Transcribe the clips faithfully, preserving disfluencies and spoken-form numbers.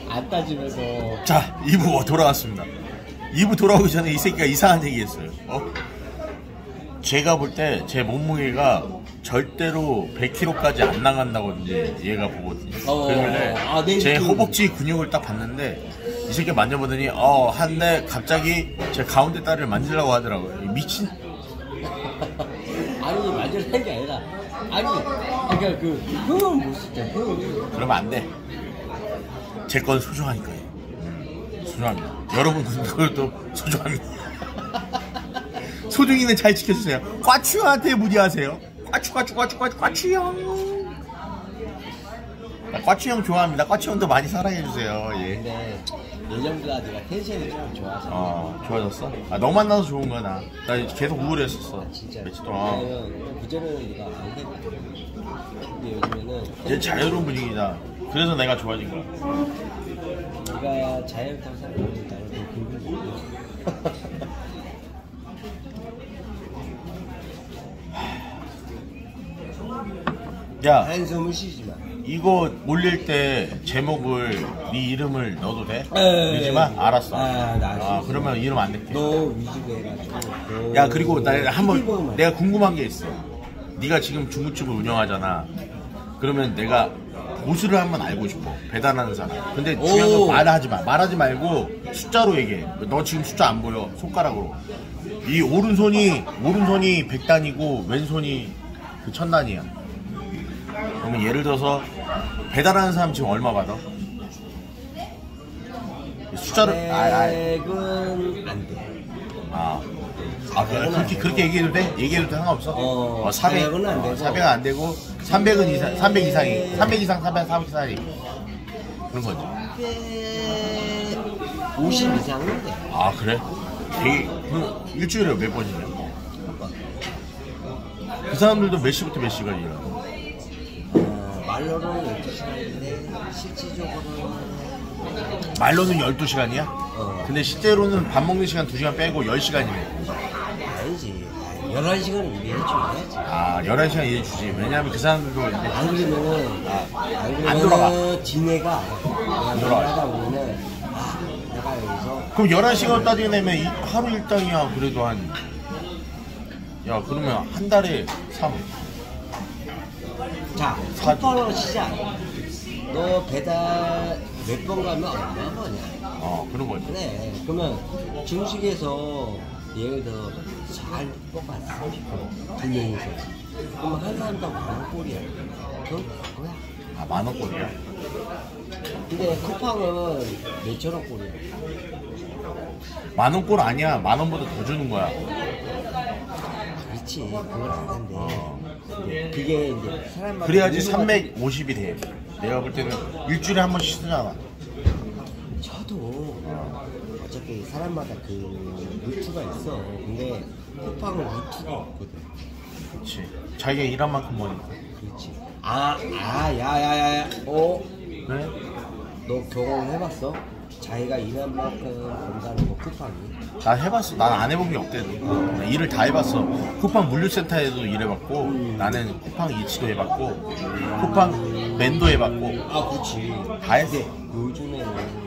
안 따지면서. 자, 이 부 돌아왔습니다. 이 부 돌아오기 전에 이 새끼가 이상한 얘기 했어요. 어? 제가 볼 때 제 몸무게가 절대로 백 킬로그램까지 안 나간다고 이제 얘가 보거든요. 어, 그러면 아, 네, 제 허벅지 근육을 딱 봤는데 이 새끼 만져보더니 어 한데 갑자기 제 가운데 다리를 만지려고 하더라고요. 미친. 아니 만지려는 게 아니라 아니 그러니까 그 그건 못 쓰죠. 그러면 안 돼. 제 건 소중하니까요. 음, 소중합니다. 여러분 그것도 소중합니다. 소중이는 잘 지켜주세요. 꽈추한테 무리하세요. 꽈추 꽈추 꽈추 꽈추 꽈추 형. 꽈추 형 좋아합니다. 꽈추 형도 많이 사랑해주세요. 예. 근데 예전보다 내가 텐션이 좀 좋아져. 어 좋아졌어? 아 너 만나서 좋은 거야 나. 나 계속 우울했었어. 아, 진짜. 며칠 동안. 그전에는 내가 안 됐거든. 근데 요즘에는 얘 자유로운 분위기다. 그래서 내가 좋아진 거야. 네가 자유롭다고 생각하면 나는 더 굵은 야, 한숨을 쉬지 마. 이거 올릴 때 제목을 네 이름을 넣어도 돼? 에이, 유지마? 알았어. 아, 나 아, 그러면 이름 안 낼게. 너 위주로 해가지고. 야, 그리고 나 한번 내가 궁금한 게 있어. 네가 지금 중국집을 운영하잖아. 그러면 내가 보수를 한번 알고 싶어. 배달하는 사람. 근데 중요한 건 말하지 마. 말하지 말고 숫자로 얘기해. 너 지금 숫자 안 보여. 손가락으로. 이 오른손이 오른손이 백 단이고 왼손이 그 천 단이야. 그러면 예를 들어서 배달하는 사람 지금 얼마 받아? 숫자를 백은 안 돼. 아, 아 그렇게 그렇게 얘기해도 돼? 얘기해도 상관없어? 어, 어 사백은 안 되고 사백은 안 되고 삼백은 이상 삼백 이상이 삼백 이상 삼백 삼백 이상이 그런 거죠. 오십 이상은 돼. 아 그래? 되게 그 일주일에 몇 번이냐? 그 사람들도 몇 시부터 몇 시까지 일하나? 어, 말로는 열두 시간인데 실질적으로는 말로는 열두 시간이야? 어. 근데 실제로는 밥 먹는 시간 두 시간 빼고 열 시간이네. 아니지. 열한 시간은 일해줘야지. 아, 열한 시간 일해주지. 왜냐면 그 사람들도 이제 안 그러면은, 아, 안 그러면은 안 돌아가. 지네가 안 돌아가. 하다 보면은, 아, 내가 여기서. 그럼 열한 시간 따지내면 이, 하루 일당이야. 그래도 한, 야, 그러면 한 달에 삼. 자, 쿠팡으로 시작. 너 배달 몇 번 가면 얼마 버냐? 어, 그런 거지. 그래. 그러면 중식에서 예를 들어 잘 뽑았어. 두 명이서. 그럼 한 사람당 만원 꼴이야. 그건 뭐야? 아, 만원 꼴이야? 근데 쿠팡은 몇천 원 꼴이야. 만원 꼴 아니야. 만원보다 더 주는 거야. 그렇지. 그건 아는데. 어. 그게 이제 사람마다. 그래야지 삼백오십이 돼. 내가 볼 때는 일주일에 한 번씩 쓰잖아. 저도 어차피 사람마다 그 루트가 있어. 근데 쿠팡은 루트가 없거든. 그렇지. 자기가 일한 만큼 버니까. 그렇지. 아, 아, 야, 야, 야, 야. 어? 네? 너 경험을 해봤어? 자기가 일한 만큼 번다는 거 쿠팡이? 나 해봤어. 난 안 해본 게 없대도. 일을 다 해봤어. 쿠팡 물류센터에도 일해봤고, 음. 나는 쿠팡 이치도 해봤고, 쿠팡 맨도 해봤고. 아, 그렇지. 다 했어. 요즘에는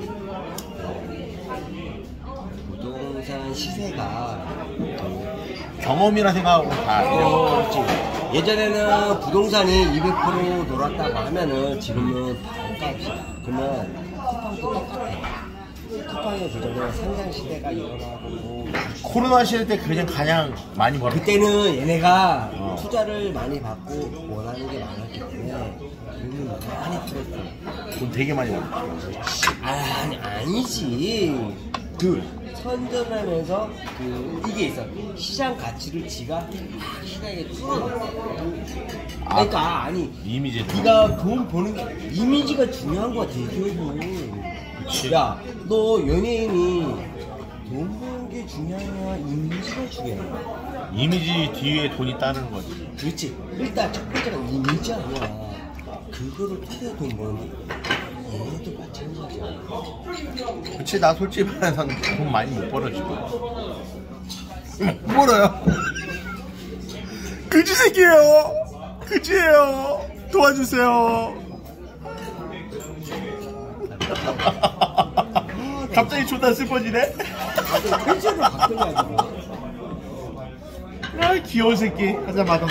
부동산 시세가 경험이라 생각하고 다. 어, 그렇지. 예전에는 부동산이 이백 퍼센트 놀았다고 하면은 지금은 반값이야. 그러면 쿠팡도 똑같아. 쿠팡의 그전에 상장 시대가 일어나고 뭐 코로나 시대 때 그냥 가냥 많이 벌었어. 그때는 얘네가 어. 투자를 많이 받고 원하는 게 많았기 때문에 돈을 많이 풀었어. 돈 되게 많이 벌었어. 아, 아니, 아니지. 그 선전하면서 그 이게 있어. 시장 가치를 지가 시장에 뚫어놨어. 그러니까 아니 이미지. 네가 돈 버는 게 이미지가 중요한 거야 대기업은. 그치. 야, 너 연예인이 돈 버는 게 중요하냐 이미지가 중요해. 이미지 뒤에 돈이 따르는 거지. 그렇지. 일단 첫 번째가 이미지 아니야. 그거를 통해 돈 버는데 얘네도 마찬가지야. 그치. 나 솔직히 말해서 돈 많이 못 벌어 지금. 못 벌어요. 그지 새끼예요. 그지예요. 도와주세요. 갑자기 존나 슬퍼지네? 갑자기 텐션을 바꾸냐고. 아 귀여운 새끼. 한잔 받아.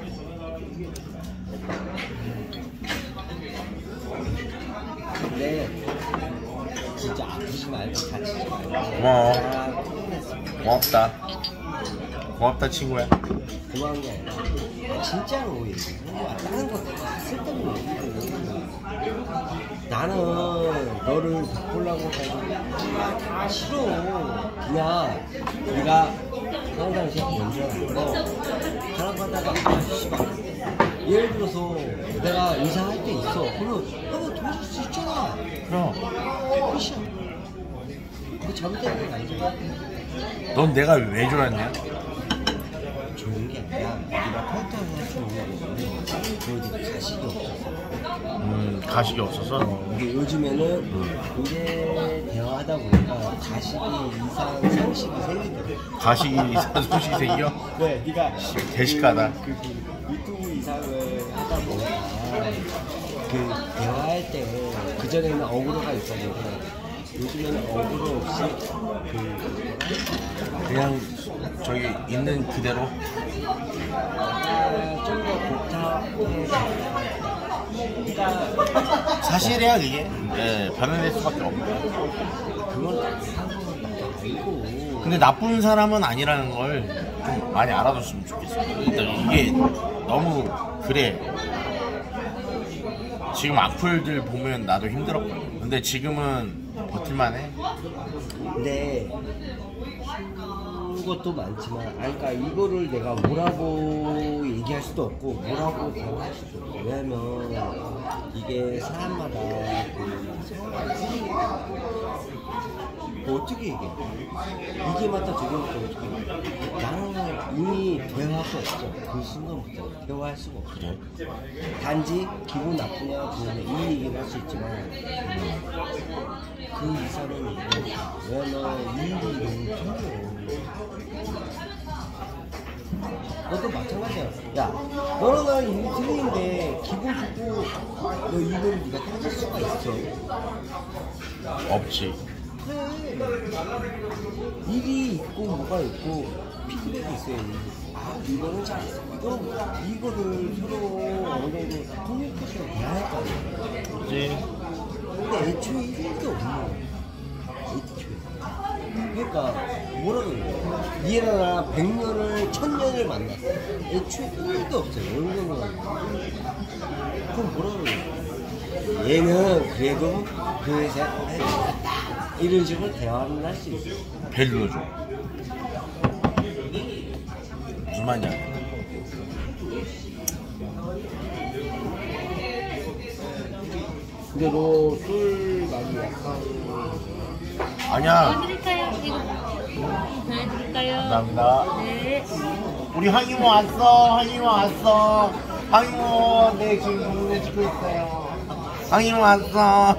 근데 진짜 아프지 말고 다치지 말고. 고마워. 아, 통했어. 고맙다. 고맙다 친구야. 고마운 게 아니라 진짜로 얘기하는 거야. 다른 거 다 쓸데없는 얘기고. 나는 너를 바꾸려고 해도 정말 다 싫어. 그냥 네가 평상시에 먼저 너 하라고 하다가 아 씨발 예를 들어서 내가 인사할 때 있어. 그러면 너가 도와줄 수 있잖아. 그럼 끝이야. 그 잘못된 건 아니잖아. 넌 내가 왜 좋았냐? 좋은 게 아니라 네가 털털할 줄 모르고 그리고 네가 가식이 없었어. 음 가식이 없어서? 어, 근데 요즘에는 음. 이제 대화하다 보니까 가식이 이상 상식이 생기더라고. 가식이 이상 소식이 생겨? 네, 네가 대식가다. 그, 그 유튜브 이상을 하다 보니까 그 대화할 때 그 전에는 어그로가 있었는데 요즘에는 어그로 없이 그 그냥 저기 있는 그대로? 좀 더 복잡해. 그러니까 사실이야 그게. 네, 변화될 수밖에 없네. 그건 나도 알고. 근데 나쁜 사람은 아니라는 걸 좀 많이 알아줬으면 좋겠어. 일단 이게 너무 그래. 지금 악플들 보면 나도 힘들었거든. 근데 지금은 버틸만해. 근데 힘든 것도 많지만, 아니, 그러니까 이거를 내가 뭐라고 얘기할 수도 없고 뭐라고 대화할 수도 없고. 왜냐면 이게 사람마다 그 뭐 어떻게 얘기해? 이게 맞다 저게 맞다 어떻게 얘기해? 나는 이미 대화할 수 없어. 그 순간부터 대화할 수가 없어. 그래? 단지 기분 나쁘냐 좋으냐 이 얘기를 할 수 있지만 그 이상은 얘기해. 왜냐면 이 일이 너무 힘들어. 너도 마찬가지야. 야, 너랑 나랑 일이 틀리는데 기분 좋고 너 이걸 네가 따질 수가 있어? 없지. 그래. 일이 있고 뭐가 있고 피드백이 있어야지. 아, 이거는 잘했어. 이거 이거를 서로 어느 정도 커뮤니케이션을 해야 할 거 아니야. 그렇지. 근데 애초에 일도 없는 거야. 애초에. 그러니까 뭐라 그래? 얘랑 나랑 백 년을 천 년을 만났어. 애초에 일도 없어요. 얼굴은. 그럼 뭐라 그래? 얘는 그래도 그 회사에 오래 다녔다. 이런 식으로 대화를 할 수 있어. 벨 눌러줘. 무슨 말인지 알아? 근데 너 술 많이 약간 아니야. 보여드릴까요? 이거 보여드릴까요? 감사합니다. 네. 우리 황이모 왔어. 황이모 왔어. 황이모, 네 지금 동네 찍고 있어요. 황이모 왔어.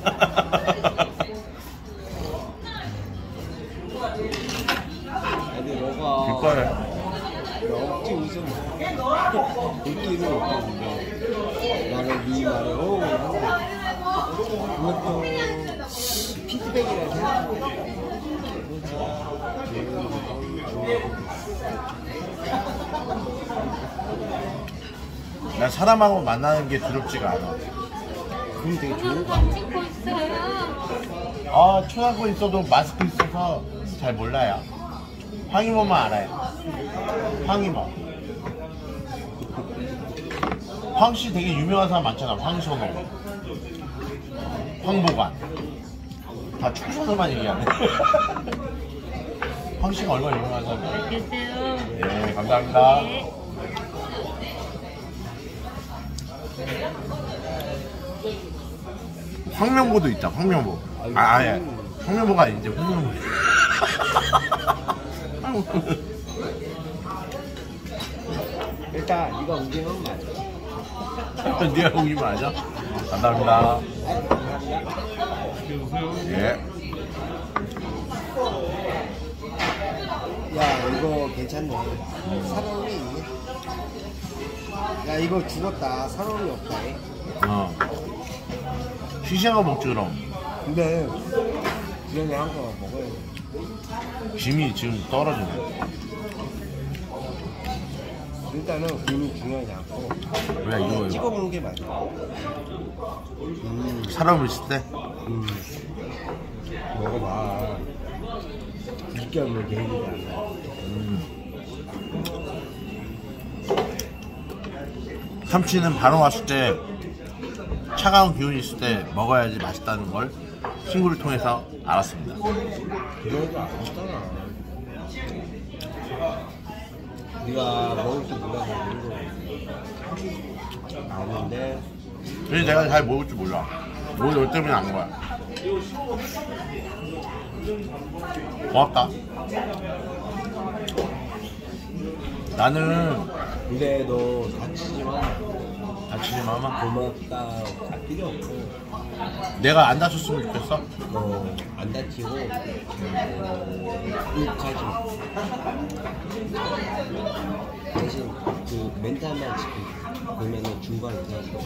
아니 너가 뒷거를. 억지 웃음 웃기는 없겠는데 나는 네 말에 호응을 하는데 그것도 피드백이라 생각해. 난 사람하고 만나는 게 두렵지가 않아. 그럼 되게 좋은 거 안 아니야? 찍고 있어요. 아, 쳐다보고 있어도 마스크 있어서 잘 몰라요. 황이모만 알아요. 황이모. 황씨 되게 유명한 사람 많잖아. 황선호, 황보관. 다 축소들만 얘기하네. 황씨가 얼마나 유명한 사람이야. 잘 계세요. 네, 감사합니다. 네. 황명보도 있다. 황명보. 아, 아예. 황명보가 아닌데 황명보. 일단 네가 우기는 맞아. 네가 오기 맞아? 감사합니다. 예. 야 이거 괜찮네. 사람이 있네. 야 이거 죽었다. 사람이 없다. 어. 시시한 거 먹지 그럼. 근데 그래서 한거 먹어야 돼. 김이 지금 떨어지네. 일단은 김이 중요하지 않고 왜 이거 찍어 먹는 게 맞아. 음, 사람을 있을 때 음. 먹어봐. 이게 없는 게 얘기가 안 나. 음. 참치는 바로 왔을 때 차가운 기운이 있을 때 먹어야지 맛있다는 걸 친구를 통해서 알았습니다. 그러니까 알았잖아. 네가 먹을 줄 몰라서 그런 거 아는데. 그래서 내가 잘 먹을 줄 몰라. 뭐 너 때문에 안 거야. 고맙다. 나는 근데 너 다치지 마. 다치지 마마. 고맙다. 필요 없고. 내가 안 다쳤으면 좋겠어. 너 안 다치고 욱하지 마. 대신 그 멘탈만 지키고 그러면은 중간 이상.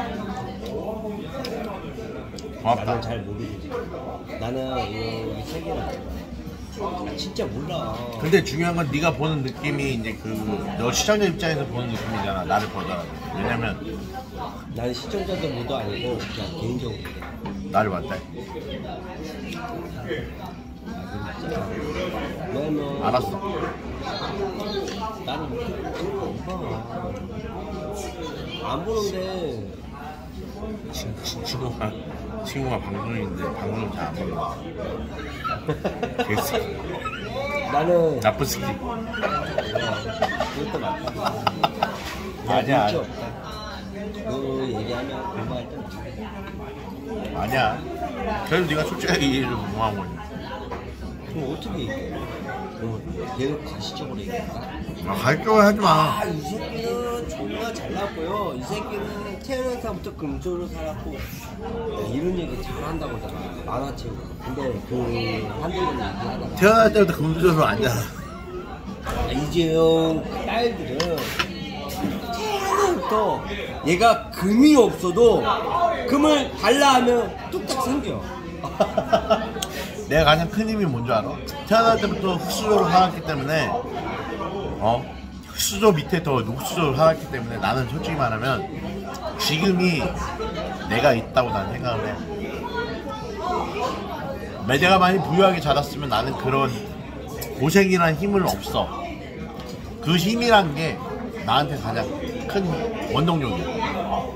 고맙다. 나는 잘 모르지. 나는 이거 이 세계는 진짜 몰라. 근데 중요한 건 네가 보는 느낌이 이제 그 너 시청자 입장에서 보는 느낌이잖아. 나를 보더라도. 왜냐면 난 시청자도 모두 아니고 그냥 개인적으로. 나를 봤대. 왜냐면 알았어. 나는 못 봐. 안 보는데. 친, 친, 친구가 친구가 방송인데 방송 잘 안 보는 개새끼. 나는 나쁜 새끼. 그것도 맞다. 아니야. 눈치 없다. 그 얘기하면 공부할 때 없어. 아니야. 그래도 네가 솔직하게 얘기해줘서 고마운 거지. 그럼 어떻게 얘기해? 그럼 계속 가시적으로 얘기할까? 아, 갈등을 하지 마. 아, 이 새끼는 존나 잘 나왔고요. 이 새끼는 태어나서부터 금조로 살았고. 야, 이런 얘기 잘 한다고 하잖아. 만화책. 근데 그 한국인 얘기하다가. 태어날 때부터 금주저로 앉아. 아, 이재용 딸들은 태어나부터 얘가 금이 없어도 금을 달라 하면 뚝딱 생겨. 내가 가장 큰 힘이 뭔지 알아? 태어날 때부터 흑수저로 살았기 때문에 어? 흑수저 밑에 더 녹수저로 살았기 때문에 나는 솔직히 말하면 지금이 내가 있다고 나는 생각을 해. 내가 많이 부유하게 자랐으면 나는 그런 고생이란 힘은 없어. 그 힘이란 게 나한테 가장 큰 원동력이야.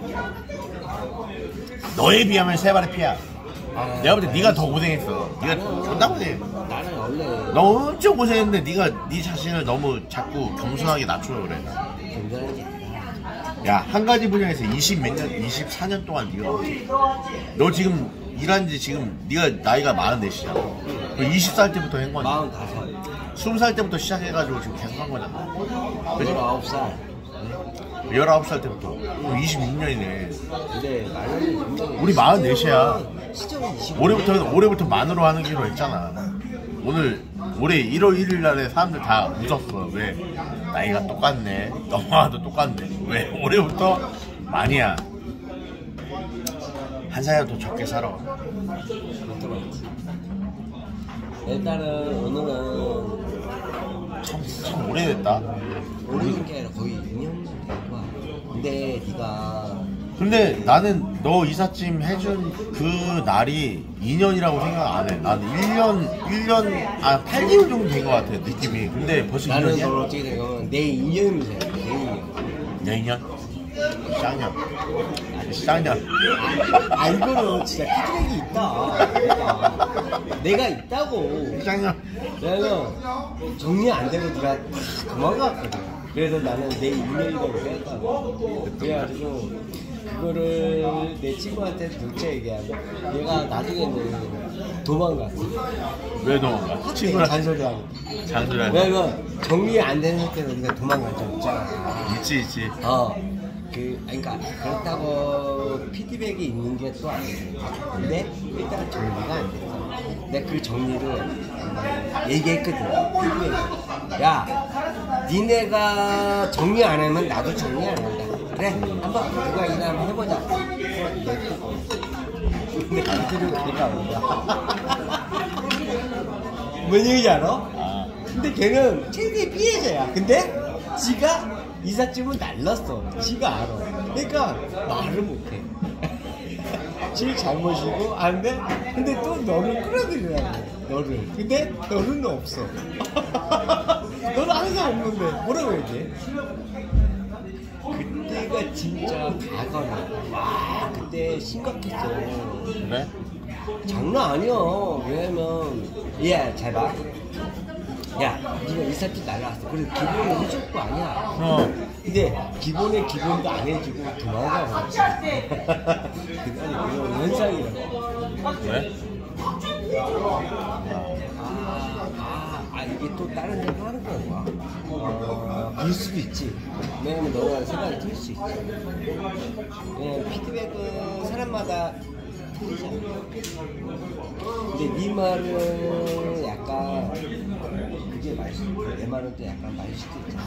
너에 비하면 세 발의 피야. 아, 내가 볼 때 네가 더 고생했어. 네가 존나 고생해. 나는 원래 너 엄청 고생했는데 네가 네 자신을 너무 자꾸 겸손하게 낮추려 그래. 굉장한 게 아니라. 야, 한 가지 분야에서 이십 몇 년, 이십사 년 동안 네가 어떻게? 너 지금 일한 지 지금 네가 나이가 마흔넷이잖아. 그 이십 살 때부터 한 거잖아. 마흔다섯. 스무 살 때부터 시작해가지고 지금 계속 한 거잖아. 그지? 열아홉 살. 열아홉 살 때부터. 그럼 이십육 년이네. 근데 나는 분명히 우리 마흔넷이야. 시점은 이십오. 올해부터 올해부터 만으로 하는 기로 했잖아. 오늘 올해 일월 일일 날에 사람들 다 웃었어. 왜? 나이가 똑같네. 너와도 똑같네. 왜? 올해부터 만이야. 한 살이라도 더 적게 살아. 일단은 오늘은 참, 참 오래됐다. 오래된 게 아니라 거의 이 년 된 거야. 근데 네가 근데 나는 너 이삿짐 해준 그 날이 이 년이라고 생각 안 해. 나는 일 년, 일 년, 아, 팔 개월 정도 된 것 같아, 느낌이. 근데 벌써 나는 이 년이야? 너 어떻게 생각하면 내 이 년이잖아. 내 이 년. 내 이 년? 쌍년. 쌍년. 아 이거는 진짜 피드백이 있다. 내가, 내가 있다고. 쌍년. 왜냐면 정리 안 되고 네가 다 도망갔거든. 그래서 나는 내 인연이라고 생각하고 그래가지고 그거를 내 친구한테 둘째 얘기하면 얘가 나중에는 도망갔어. 왜 도망가? 친구랑 잔소리하고. 잔소리하고. 왜냐면 정리 안 되는 상태에서 네가 도망갈 줄 있잖아. 있지, 있지. 어. 그, 아니, 그러니까 그렇다고 피드백이 있는 게 또 아니고. 근데 일단 정리가 안 됐어. 내가 그 정리를 얘기했거든. 피드백. 야, 니네가 정리 안 하면 나도 정리 안 한다. 그래, 한번 누가 일 한번 해보자. 근데 안 들은 걔가 온다. 뭔 얘기인지 알아? 아. 근데 걔는 최대 피해자야. 근데 지가 이삿짐은 날랐어. 지가 알아. 그러니까 말을 못해. 지 잘못이고 안 돼? 근데 또 너를 끌어들이라고. 너를. 근데 너는 없어. 너는 항상 없는데 뭐라고 얘기해? 그때가 진짜 가관이야. 와 그때 심각했어. 그래? 장난 아니야. 왜냐면 얘 잘 봐. 야 니가 이삿짐 날라왔어. 그래서 기본을 해줄 거 아니야. 어. 근데 기본의 기본도 안 해주고 도망가 버렸지. 그건 그런 현상이라고. 왜? 아, 아, 아 이게 또 다른 생각 하는 거야. 어, 그럴 수도 있지. 왜냐면 너가 생각이 틀릴 수 있지. 왜냐면 피드백은 사람마다 틀리잖아. 근데 네 말은 약간 그게 맛있어. 내 말은 또 약간 맛있을 수도 있잖아.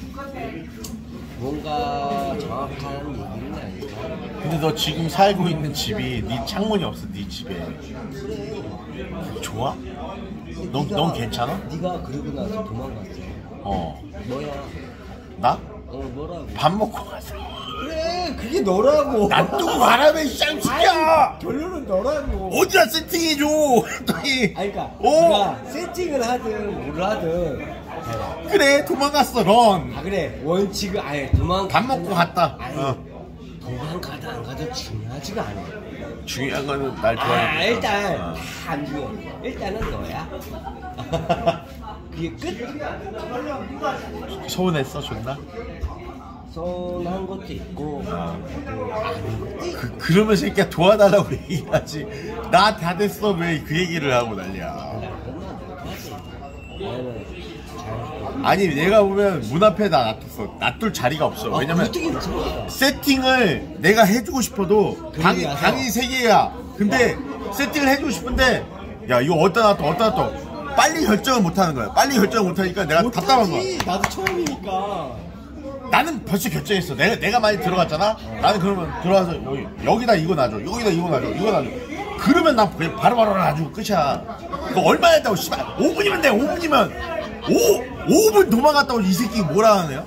뭔가 정확한 얘기는 아니까. 근데 너 지금 살고 있는 집이 네 창문이 없어. 네 집에. 그래. 좋아? 넌, 넌 괜찮아? 네가 그러고 나서 도망갔어. 어. 뭐야? 나? 어 뭐라고? 밥 먹고 가서. 그래 그게 너라고. 놔두고 가라며 이 쌍치야. 결론은 너라고. 어디다 세팅해줘. 했더니. 아니 그니까 어. 네가 세팅을 하든 뭘 하든 해봐. 그래 도망갔어 넌. 아 그래 원칙을 아예 도망 밥 먹고 갔다. 아니 어. 도망가다 안 가도 중요하지가 않아. 중요한 거는 날 좋아해. 아 일단 어. 다 안 중요해. 일단은 너야. 그게 끝. 서운했어 존나? 서운한 것도 있고 또 아닌 것도 있고. 그, 그러면 새끼야 도와달라고 얘기하지. 나 다 됐어 왜 그 얘기를 하고 난리야. 나는 잘. 아니 내가 보면 문 앞에다 놔뒀어. 놔둘 자리가 없어. 아, 왜냐면 어떻게 괜찮아? 세팅을 내가 해주고 싶어도 방이, 와서? 방이 세 개야. 근데 세팅을 해주고 싶은데 야 이거 어디다 놔둬 어디다 놔둬 빨리 결정을 못하는 거야. 빨리 결정을 못하니까 내가 답답한 거야. 못하지. 나도 처음이니까. 나는 벌써 결정했어. 내가 내가 많이 들어갔잖아. 나는 그러면 들어와서 여기 여기다 이거 놔줘. 여기다 이거 놔줘. 이거 놔줘. 그러면 난 그냥 바로바로 놔주고 끝이야. 이거 얼마 했다고 씨발 오 분이면 돼. 오 분이면 오 오 분 도망갔다고 이 새끼 뭐라 하네요.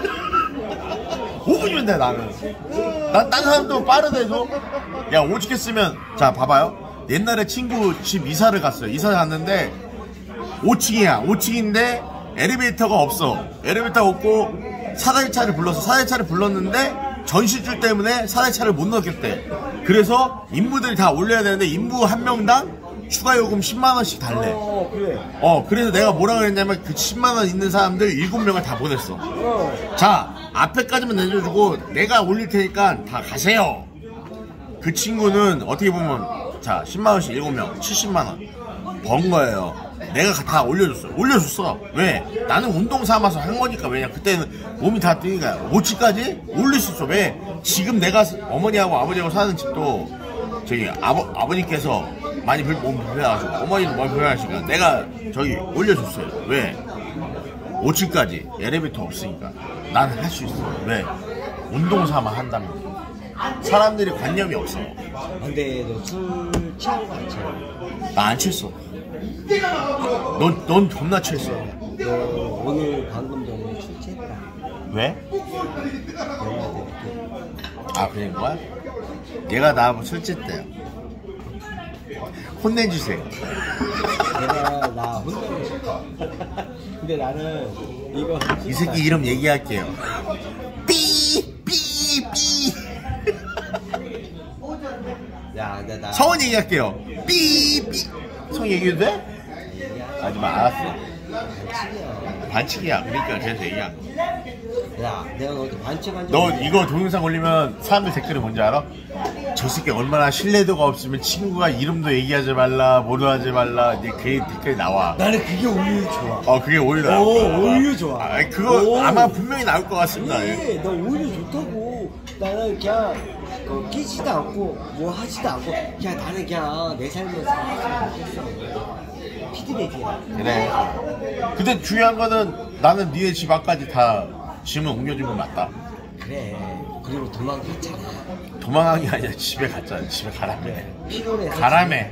오 분이면 돼 나는. 난 딴 사람도 빠르다 해도 야 오죽했으면 자 봐봐요. 옛날에 친구 집 이사를 갔어요. 이사 갔는데 오 층이야. 오 층인데 엘리베이터가 없어. 엘리베이터가 없고 사다리차를 불렀어. 사다리차를 불렀는데 전시줄 때문에 사다리차를 못 넣겠대. 그래서 인부들이 다 올려야 되는데 인부 한 명당 추가 요금 십만 원씩 달래. 어 그래. 어 그래서 내가 뭐라 그랬냐면 그 십만 원 있는 사람들 일곱 명을 다 보냈어. 어. 자 앞에까지만 내려주고 내가 올릴 테니까 다 가세요. 그 친구는 어떻게 보면 자 십만 원씩 일곱 명 칠십만 원 번 거예요. 내가 다 올려줬어. 올려줬어. 왜? 나는 운동 삼아서 한 거니까. 왜냐 그때는 몸이 다 뛰니까 오치까지 올릴 수 있어. 왜? 지금 내가 어머니하고 아버지하고 사는 집도 저기 아버, 아버님께서 많이 불, 몸 불편해가지고 어머니도 몸 불편하시니까 내가 저기 올려줬어요. 왜? 오 층까지 엘리베이터 없으니까 나는 할 수 있어. 왜? 운동 삼아 한다면 사람들이 관념이 없어. 근데 너 술 취한 거 안 취해? 나 안 취했어. 넌, 넌 존나 취했어. 너 오늘 방금 전에 술 취했다. 왜? 연락돼. 아 그런 거야? 얘가 나하고 술 쨌대요. 혼내주세요. 내가 나 혼자고 싶어. 근데 나는 이거 이 새끼 이름 얘기할게요. 삐! 삐! 삐! 야, 근데 나 성원 얘기할게요. 삐! 삐! 성 얘기해도 돼? 하지마 알았어. 반칙이야. 반칙이야. 그러니까 그래서 얘기한 거. 야, 내가 너한테 반칙한 적 너 없는데. 이거 동영상 올리면 사람들 댓글이 뭔지 알아? 저 새끼 얼마나 신뢰도가 없으면 친구가 이름도 얘기하지 말라 뭐도 하지 말라 이제 그 댓글이 나와. 나는 그게 오히려 좋아. 어 그게 오히려 나올 오, 거야. 오히려 좋아. 아, 그거 오. 아마 분명히 나올 것 같습니다. 그래, 나 오히려 좋다고. 나는 그냥 그 끼지도 않고 뭐 하지도 않고 그냥 나는 그냥 내 삶을 살았으면 좋겠어. 피드백이야. 그래. 근데 중요한 거는 나는 니네 집 앞까지 다 짐을 옮겨준 건 맞다. 그래. 그리고 도망갔잖아. 도망간 게 아니라 집에 갔잖아. 집에 가라며. 피곤해. 가라며.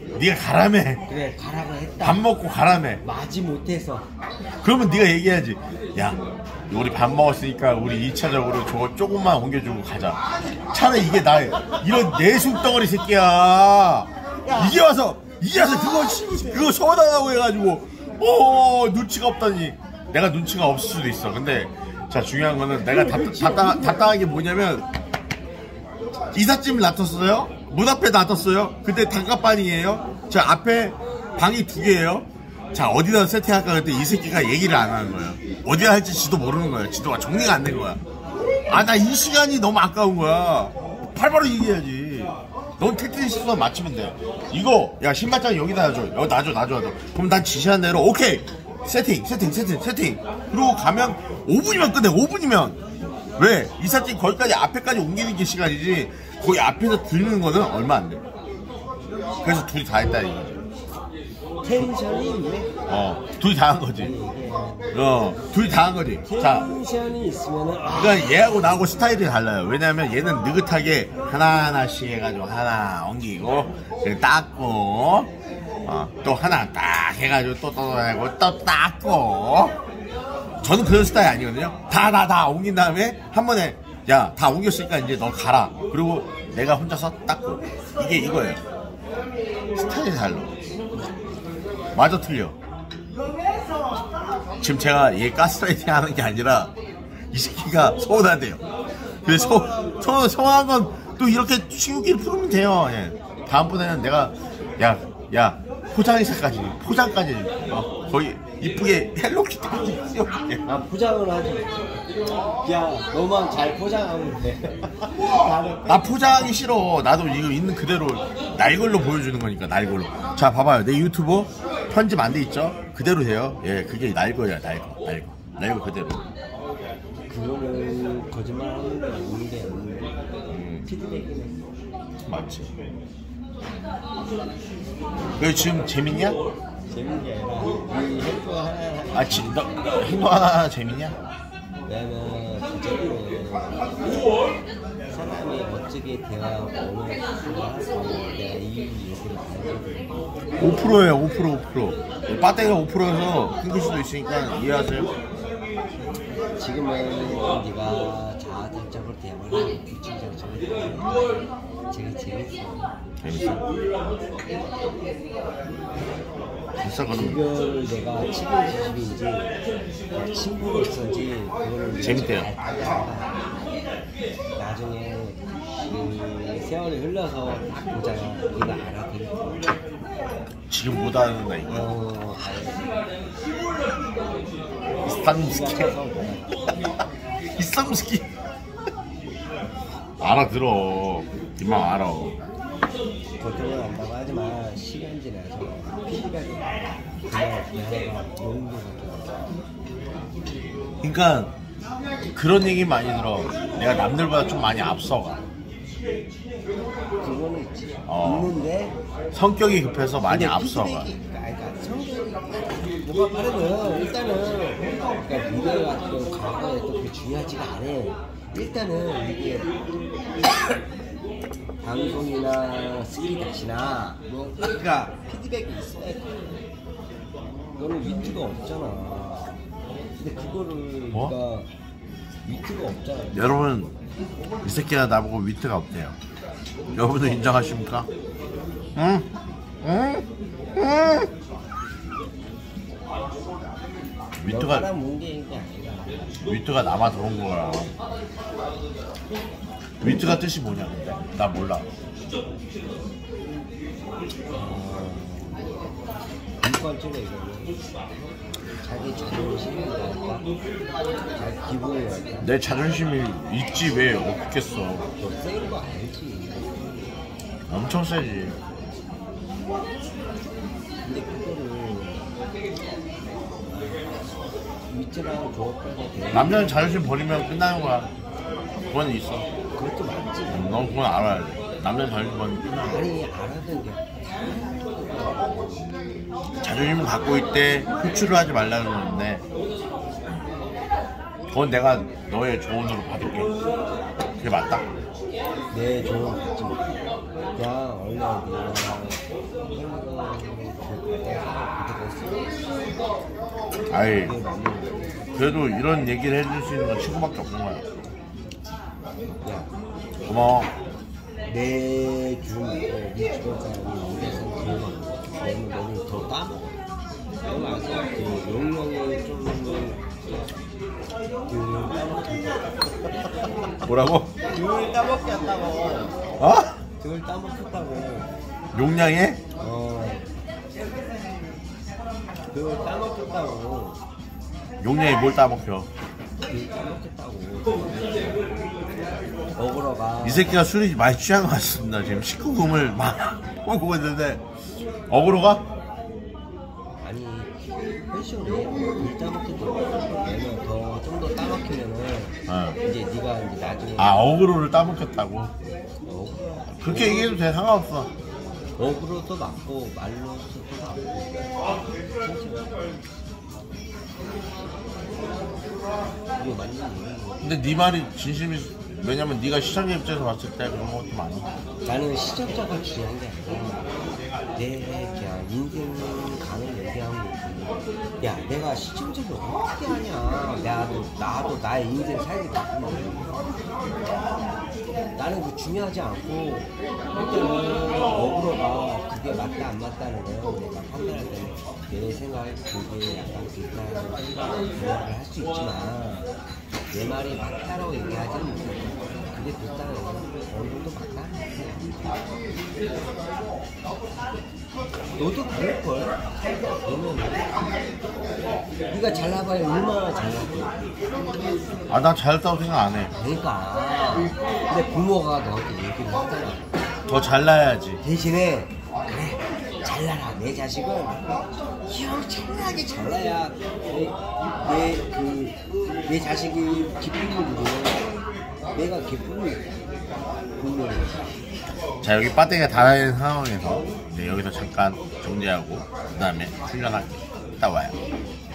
네가 가라매. 그래 가라고 했다. 밥 먹고 가라매. 마지 못해서. 그러면 네가 얘기해야지. 야, 우리 밥 먹었으니까 우리 이 차적으로 저거 조금만 옮겨주고 가자. 차라리 이게 나 이런 내숭덩어리 새끼야. 이게 와서 이게 와서 그거 그거 서운하다고 해가지고 어 눈치가 없다니. 내가 눈치가 없을 수도 있어. 근데 자 중요한 거는 내가 답, 답답, 답답한 게 뭐냐면 이삿짐을 놔뒀어요. 문 앞에 놔뒀어요. 근데 단칸방이에요. 자 앞에 방이 두 개예요. 자 어디다 세팅할까 그때 이 새끼가 얘기를 안 하는 거예요. 어디다 할지 지도 모르는 거예요. 지도가 정리가 안 된 거야. 아 나 이 시간이 너무 아까운 거야. 바로바로 얘기해야지. 넌 택시 시선 맞추면 돼. 이거 야 신발장 여기다 놔줘. 여기 놔줘 놔줘 놔줘. 그럼 난 지시한 대로 오케이 세팅 세팅 세팅 세팅. 그리고 가면 오 분이면 끝내. 오 분이면 왜 이삿짐 거기까지 앞에까지 옮기는 게 시간이지. 거기 앞에서 들리는 거는 얼마 안 돼. 그래서 둘이 다 했다 이거지. 텐션이 있네. 어, 둘이 다 한 거지. 어, 둘이 다 한 거지. 자, 텐션이 있으면은 아, 그러니까 얘하고 나하고 스타일이 달라요. 왜냐면 얘는 느긋하게 하나하나씩 해가지고 하나 옮기고, 그리고 닦고, 어, 또 하나 딱 해가지고 또 또 또 닦고. 저는 그런 스타일 아니거든요. 다, 다, 다 옮긴 다음에 한 번에, 야, 다 옮겼으니까 이제 너 가라. 그리고 내가 혼자서 닦고. 이게 이거예요. 스타일이 달라. 마저 틀려. 지금 제가 얘 가스라이팅 하는 게 아니라 이 새끼가 서운하대요. 그래서 서, 서운한 건 또 이렇게 친구끼리 풀으면 돼요. 예. 다음번에는 내가 야, 야 포장회사까지 포장까지 어, 거의 이쁘게 헬로키티까지 씌워줄게. 아 포장을 하지. 야 너만 잘 포장하면 돼. 나 포장하기 싫어. 나도 이거 있는 그대로 날 걸로 보여주는 거니까 날 걸로. 자 봐봐요. 내 유튜브 편집 안 돼 있죠? 그대로 돼요. 예, 그게 날 거야. 날 거. 날 거. 날 거 그대로. 그거는 거짓말하는 게 아닌 게 아니고 음, 피드백이네. 맞지. 왜 지금 재밌냐? 재밌는 게 아니라 이 행동 하나 아, 지, 너, 너 행동 하나 재밌냐? 왜냐면 저기는 사람이 어떻게 대화하고 어느 수가 하고 내가 이 얘기를 알거든. 오 퍼센트예요. 오 퍼센트 오 퍼센트. 배터리가 오 퍼센트여서 끊길 수도 있으니까 이해하세요. 지금은 네가 자아장적으로 대화를 하고 규칙장적으로 대화를 제가 재밌어. 재밌어. 진짜 그럼 그걸 내가 친구지인지 친구로서인지 그거를 재밌대요. 잘 알다가 나중에 그 세월이 흘러서 보잖아. 네가 알아들을 거야. 지금 못 하는 나 이거. 어, 이쌈스키. 이쌈스키. 알아들어. 이만 알아. 보통은 안다고 하지만 시간 지나서 피드백이 그냥 대화가 너무 그러니까 그런 얘기 많이 들어. 내가 남들보다 좀 많이 앞서가. 그거는 있지. 어. 있는데 성격이 급해서 많이 근데 앞서가. 피드백이, 그러니까 성격이 뭐가 빠르면 일단은 그러니까 미래가 또 과거에 또 그게 중요하지가 않아. 일단은 이게 방송이나 스키다시나 뭐 그러니까 피드백이 있어야 돼. 너는 위트가 없잖아. 근데 그거를 뭐? 네가 위트가 없잖아. 여러분, 이 새끼가 나보고 위트가 없대요. 여러분도 인정하십니까? 응? 응? 응? 위트가 너가 문제인 게 아니라 위트가 남아 들어온 거야. 위트가 뜻이 뭐냐 근데? 나 몰라. 일관적으로 이거는 자기 자존심이랄까 자기 기분이랄까 내 자존심이 있지 왜 없겠어. 너 세는 거 알지. 엄청 세지. 근데 그거를 위트랑 조합해서 되는 남자는 자존심 버리면 끝나는 거야. 그건 있어. 그것도 맞지. 넌 그건 알아야 돼. 남자는 자존심 버리면 끝나는 거야. 아니 알아든 게 자존심을 갖고 있대 호출을 하지 말라는 건데 그건 내가 너의 조언으로 받을게. 그게 맞다? 내 조언 받지 마. 그냥 원래 네가 아이 그래도 이런 얘기를 해줄 수 있는 건 친구밖에 없는 거야. 야, 고마워. 내 준, 네 주변 사람이 이래서 그러면 너는 너는 더 따먹어. 너가 아직 그 용량이 좀 그 따먹힌다. 뭐라고? 등을 따먹게 한다고. 어? 등을 따먹혔다고. 용량에? 어. 등을 따먹혔다고. 용량에 뭘 따먹혀? 등을 따먹혔다고. 어그러가. 이 새끼가 술이 많이 취한 것 같습니다. 지금 십구 금을 막 보고 있는데 어그로가? 아니 펜션에 물 따먹혔다고. 내면 더 좀 더 따먹히면은 어. 이제 네가 이제 나중에. 아 어그로를 따먹혔다고? 어그로. 그렇게 얘기해도 돼. 상관없어. 어그로도 맞고 말로도 맞고. 이게 맞는 얘기고. 근데 네 말이 진심이 왜냐면 네가 시청자 입장에서 봤을 때 그런 것도 많이. 나는 시청자가 중요한 게 아니라 내 그냥 인생 강을 얘기하는 거지. 야 내가 시청자를 어떻게 하냐. 나도 나도 나의 인생 살기 바꾸면 나는 그 중요하지 않고 일단은 어그로가 그게 맞다 안 맞다는 걸 내가 판단할 때는 내 생각에 그게 약간 비슷한 생각을 할 수 있지만 내 말이 맞다라고 얘기하지는 못해. 그게 비슷하면 어느 정도 맞다. 너도 그럴걸? 너는 네가 잘나봐야 얼마나 잘나고. 아 나 잘했다고 생각 안 해. 그러니까 근데 부모가 너한테 얘기를 하잖아. 더 잘나야지. 대신에 그래 잘나라. 내 자식은 형 잘나게 잘나야 내내그내 자식이 기쁨을 누리면 내가 기쁨을 누리는 거야. 자 여기 배터리가 닿는 상황에서 이제 여기서 잠깐 정지하고 그 다음에 충전할게. 이따 와요.